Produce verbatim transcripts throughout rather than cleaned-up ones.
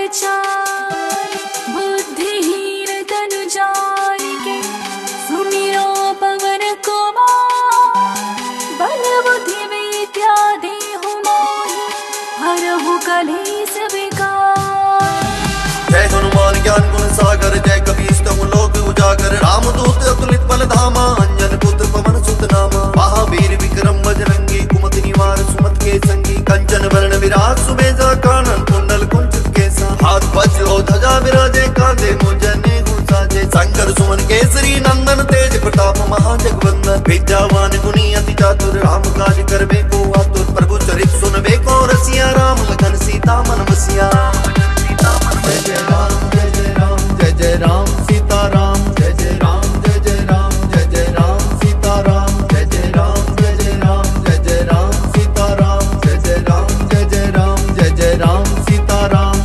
विचार बुद्धिहीन तनु जान के सुमिरो पवन कुमार बल बुद्धि विद्या देहु मोहि हरहु कलेश विकार। जय हनुमान ज्ञान गुण सागर जय कपीस तमु लोक उजागर रामदूत अतुलित बल धामा अंजन पुत्र पवन सुत नामा महावीर विक्रम बजरंगी कुमति निवार सुमत के संगी कंचन वर्ण विराज सुबेजा कानन कुंडल कुंचित केसा हाथ वज्र और ध्वजा विराजे कांधे मुंजने साजे शंकर सुमन केसरी नंदन तेज प्रताप महाजगवंदन विद्यावान गुणी अति चातुर राम काज करबे को आतुर प्रभु चरित सुनबे को रसिया राम लखन सीता मन बसिया। जय जय राम जय जय राम जय जय राम सीता राम जय जय राम जय जय राम जय जय राम सीता राम जय जय राम जय जय राम जय जय राम सीता राम जय जय राम जय जय राम जय जय राम सीता राम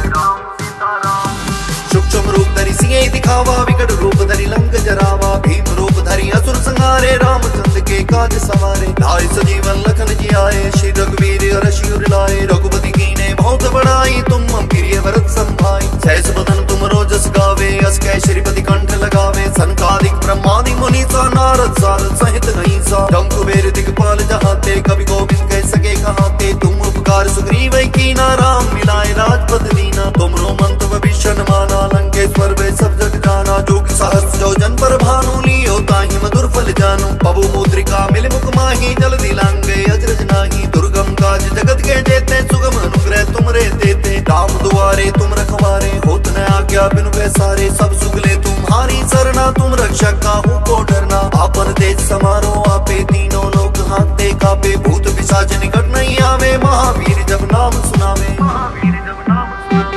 सूक्ष्म रूप धरि सिंह दिखावा विकट रूप धरि लंक जरावा भीम रूप धरि असुर संहारे रामचंद्र के काज सवारे लाए सजीवन लखन जियाए श्री रघुवीर हर्ष उर लाए रघुपति कीन्हे बहुत बड़ाई तुम मम प्रिय भरत संभाई सहस बदन तुम रोजस गावे अस कै श्रीपति कंठ लगावे सनकादिक ब्रह्मादि मुनीसा नारद सारद सहित अहिंसा जम कुबेर दिगपाल जहाते कवि गोविंद कह सके कहाते तुम उपकार सुग्रीव कीना राम मिलाए राजपद दीना तुमरो मंत्र भविष्य माना लंकेश्वर वे सब जग जाना जो कि सहस्त्र जो जन पर भानु लियो ताहि मधुर फल जानू पबु मुद्रिका मिल मुख माही जल्दी लांगे अजरज नाही दुर्गम काज जगत के जेते सुगम अनुग्रह तुमरे देते राम दुआरे तुम रखवारे होत न आज्ञा बिनु पैसारे सब सुगले तुम्हारी सरना तुम रक्षक काहू को डरना आपन तेज समारो आपे तीनों लोक हाथे कापे भूत पिशाच निकट नहीं आवे महावीर जब नाम सुनावे महावीर जब नाम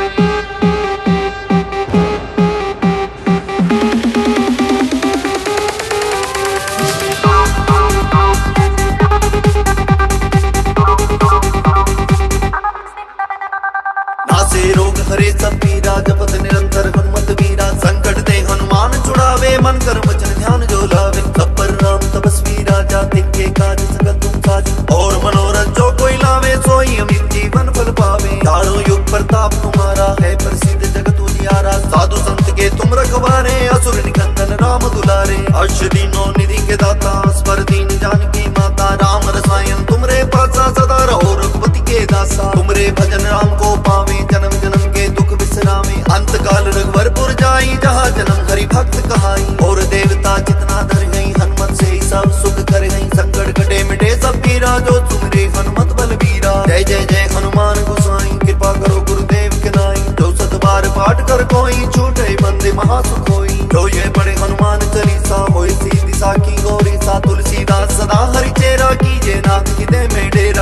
रोग हरे सब पीरा जपत निरंतर हनुमत वीरा संकट ते हनुमान छुड़ावे मन कर वचन ध्यान जो लावे सब पर राम तपस्वी राजा तिनके काज सकल तुम साज और मनोरथ जो कोई लावे सोई अमित जीवन फल पावे चारों युग प्रताप तुम्हारा है प्रसिद्ध जगत उजियारा साधु संत के तुम रखवारे असुर निकंदन राम दुलारे अष्ट दीनों निधि के दाता स्वर दीन जानकी माता राम रसायन तुमरे पासा सदा रहो रघुपति के दासा तुमरे भजन राम को पावे जन्म जन्म के दुख विश्रामे अंत काल रघुवरपुर जाई जहाँ जन्म हरि भक्त कहाई और देवता जितना धर गई हनुमत से ही सब सुख कर गई संकट कटे मिटे सब पीरा जो तुमरे हनुमत बलबीरा जय जय जय हनुमान गोसाई कृपा करो गुरुदेव के नाई जो सत बार पाठ कर कोई छूटे बंदे महासुख होई जो ये बड़े हनुमान चालीसा होई सीधी साकी गौरी सा तुलसीदास सदा हरि चेरा कीजे नाथ की दे में डेरा।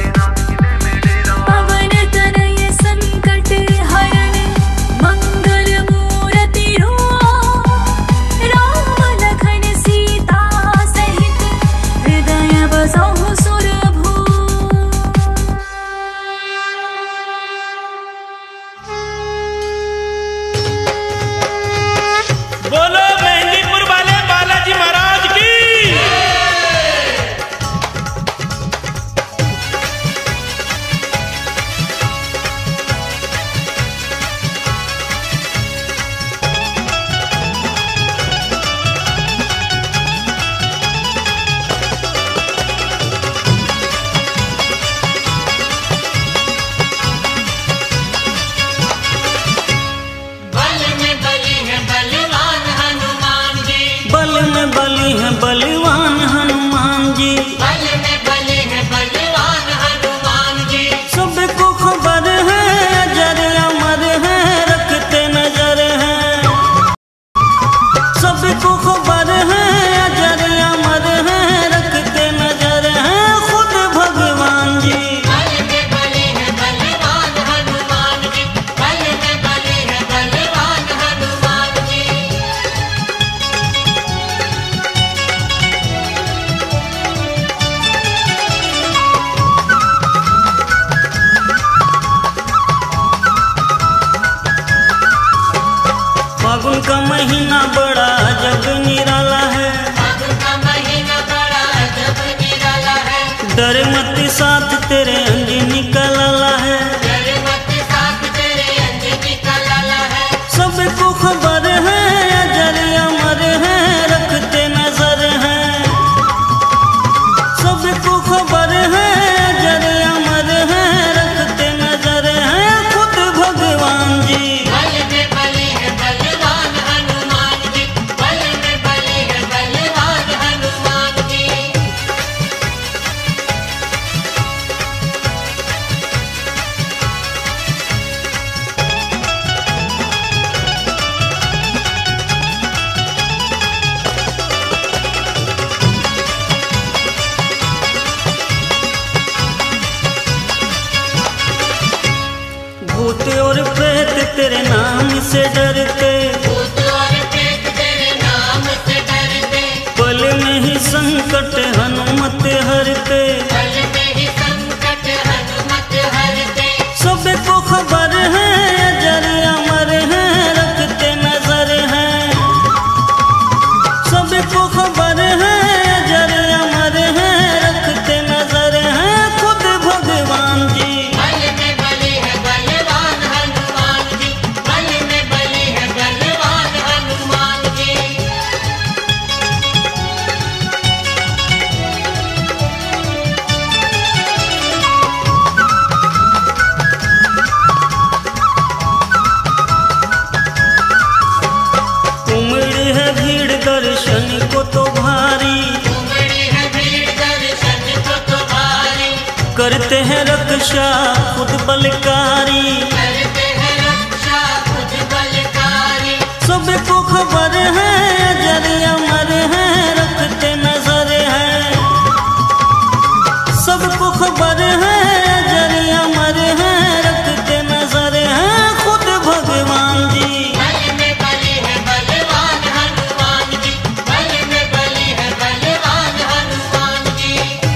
डर मत साथ तेरे अंजनी का लाला है, डर मत साथ तेरे अंजनी है भीड़ दर्शन को तो भारी, उमड़ी है भीड़ दर्शन को तो भारी, करते हैं रक्षा खुद बलकारी, करते हैं रक्षा खुद बलकारी। सबको खबर है अजर अमर है, रखते नजर है। सबको खबर है अजर अमर है, रखते नजर है खुद भगवान जी। बल में बली है बलवान हनुमान जी, बल में बली है बलवान हनुमान जी।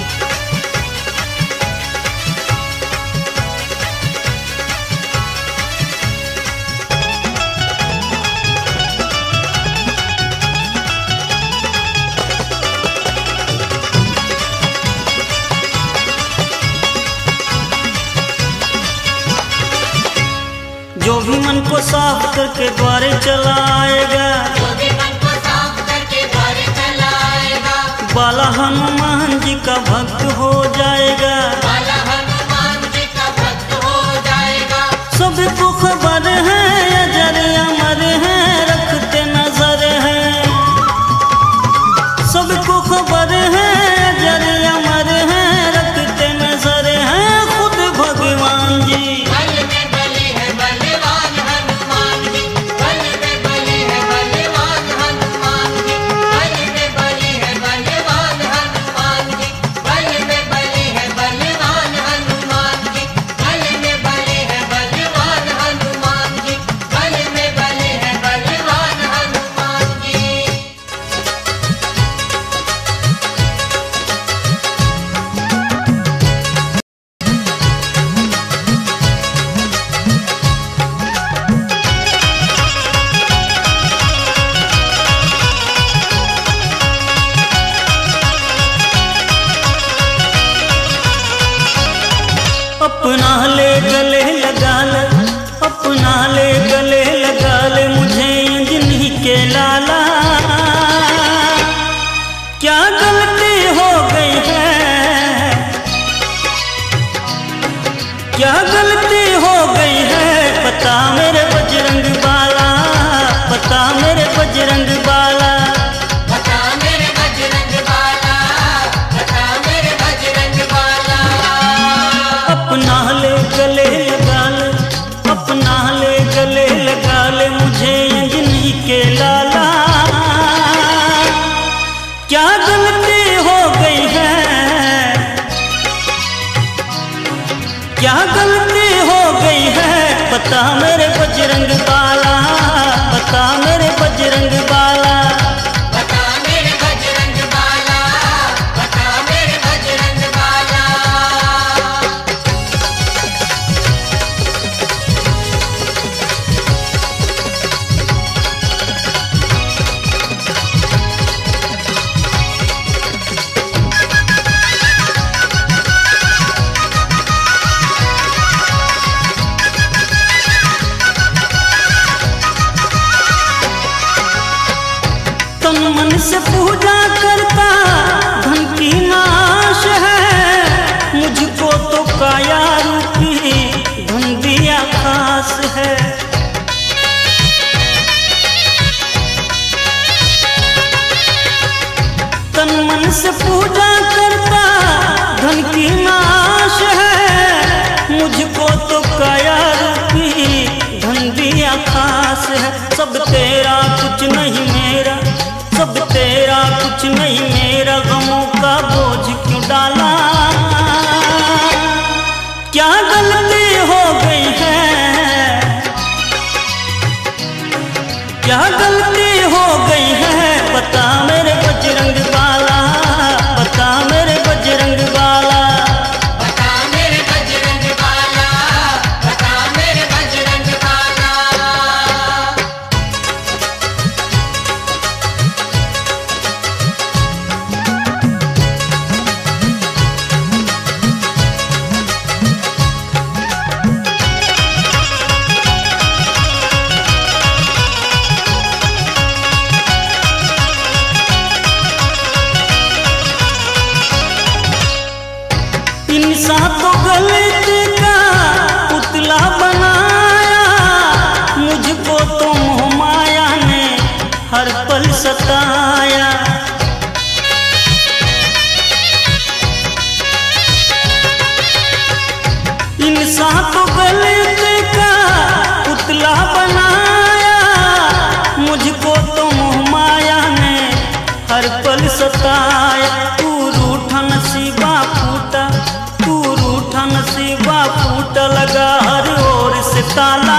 जो भी मन को साफ करके द्वारे चलाएगा, जो भी मन को साफ करके द्वार चलाएगा, बाला हनुमान जी का भक्त हो जाएगा। बाला हनुमान जी का भक्त हो जाएगा। सबको खबर है अजर अमर है, रखते नजर है। सबको खबर है अजर अमर है, रखते नजर है खुद भगवान जी। बल में बली है बलवान हनुमान जी, बल में बली है बलवान हनुमान जी, बल में बली है बलवान हनुमान जी, बल में बली है बलवान हनुमान जी, बल में बली है बलवान हनुमान जी, बल में बली है बलवान हनुमान जी। अपना ले गले लगा ले, अपना ले गले लगा ले मुझे अंजनी के लाला। क्या गलती हो गई है, क्या गलती हो गई है, पता मेरे बजरंग बाला, पता मेरे बजरंग बाला। बता मेरे बजरंग बाला, बता मेरे बजरंग बाला। अपना ले गले लगा ले, अपना ले गले लगा ले मुझे अंजनी के लाला। क्या गलती हो गई है, क्या गलती हो गई है, पता मेरे बजरंग बाला, पता मेरे बजरंग बाला। बता मेरे बजरंग बाला, बता मेरे बजरंग बाला। तन मन से पूजा करता धन की नाश है, मुझको तो काया रूपी धन दिया खास है। तन मन से पूजा करता धन की नाश है, मुझको तो काया रूपी धन दिया खास है। सब तेरा कुछ नहीं मेरा, सब तेरा कुछ नहीं मेरा, गमों का बोझ क्यों डाला। क्या गलती हो गई है, क्या गलती हो गई है, बता मेरे बजरंग बाला, बता मेरे बजरंग बाला। बता मेरे बजरंग बाला, बता मेरे बजरंग बाला। इंसान तो गलती का पुतला बनाया, मुझको तो मोह माया ने हर पल सताया। इंसान को गलत का पुतला बनाया, मुझको तो मोह माया ने हर पल सताया। तू रूठा नसीबा फूटा, तू रूठा नसीबा फूटा, लगा हर ओर से ताला।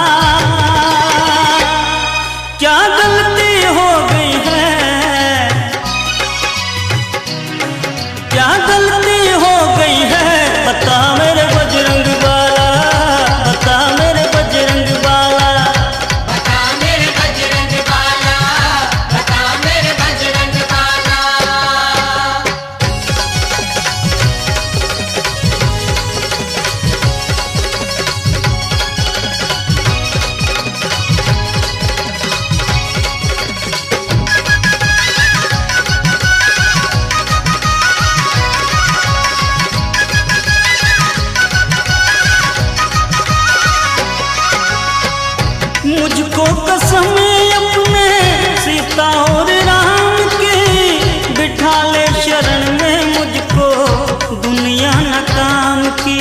क्या गलती हो गई है, क्या गलती हो गई है, बता मेरे बजरंग बाला, बता मेरे बजरंग बाला, बता मेरे बजरंग बाला, बता मेरे बजरंग बाला। मुझको कसम अपने सीता और राम की, बिठा ले शरण में मुझको दुनिया न काम की।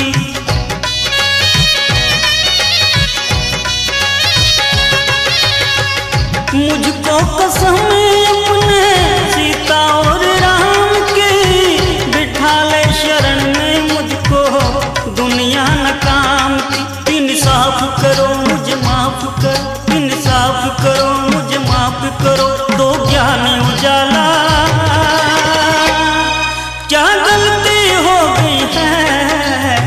मुझको कसम अपने सीता और राम की, बिठा ले शरण में मुझको दुनिया न काम की। इंसाफ करो मुझे माफ करो, इंसाफ करो मुझे माफ करो, दो ज्ञानी उजाला। क्या गलती हो गई है,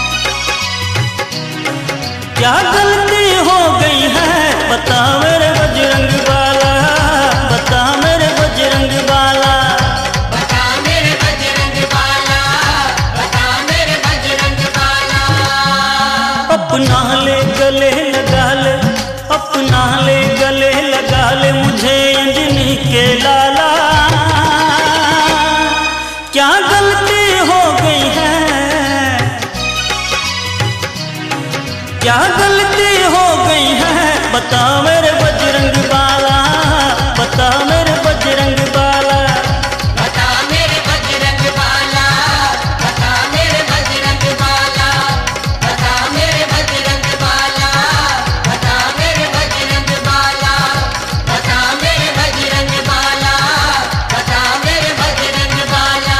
क्या गलती हो गई है, बता मेरे बजरंग बाला, बता मेरे बजरंग बाला, बता मेरे बजरंग बाला, बता मेरे बजरंग बाला। अपना ले गले लगा ले, अपना ले गले लगा ले मुझे अंजनी के लाला। क्या गलती हो गई है, क्या गलती हो गई है, बता मेरे बजरंग बाला, बता मेरे बजरंग बाला, बता मेरे बजरंग बाला, बता मेरे बजरंग बाला, बता मेरे बजरंग बाला, बता मेरे बजरंग बाला, बता मेरे बजरंग बाला, बता मेरे बजरंग बाला।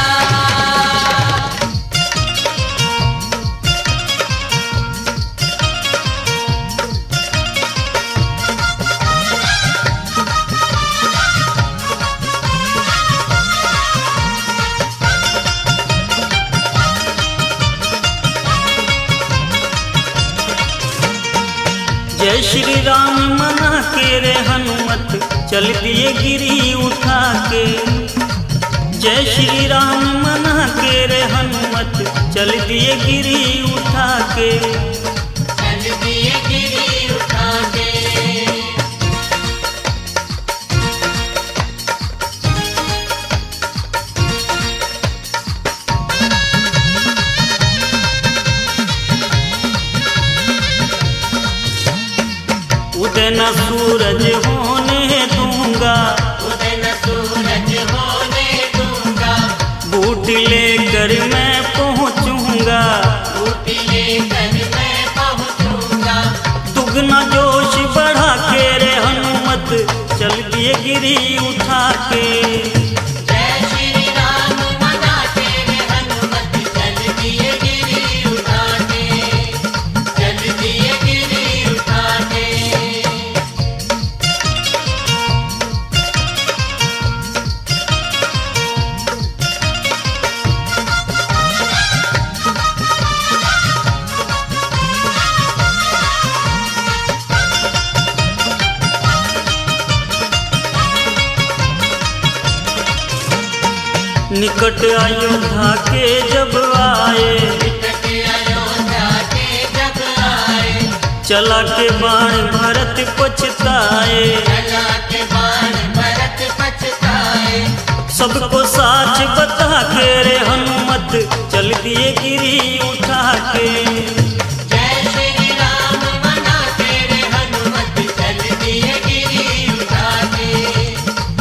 जय श्री राम मना के रे हनुमत, चल दिए गिरी उठा के। जय श्री राम मना के रे हनुमत, चल दिए गिरी उठा के। चल दिए गिरी उठा के। उदय न सूरज होने दूंगा, उदय न सूरज होने दूंगा, बूट लेकर मैं पहुँचूंगा, बूटी लेकर मैं पहुँचूंगा। दुगना जोश बढ़ा के रे हनुमत, चल दिए गिरी उठा के। जय श्री राम मना के रे हनुमत, चल दिए गिरी उठा के, चल दिए गिरी उठा के। निकट अयोध्या के जब आए, निकट अयोध्या के जब आए, चला के बाण भरत पछताए, चला के बाण भरत पछताए। सबको साच बता के रे हनुमत, चल दिए गिरी उठा के। जय श्री राम मना के रे हनुमत, चल दिए गिरी उठा के,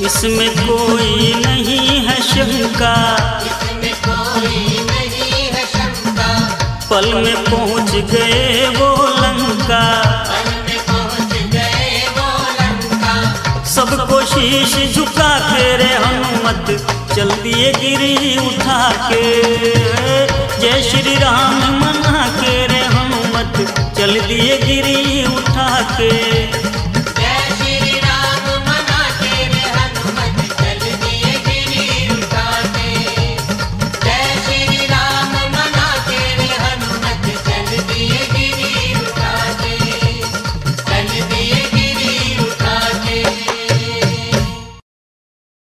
इसमें कोई नहीं है शंका, इसमें कोई नहीं है शंका। पल में पहुंच गए वो लंका, पल में पहुंच गए वो लंका। सबको शीश झुका के रे हनुमत चल दिए गिरी उठा के। जय श्री राम मना के रे हनुमत चल दिए गिरी उठा के।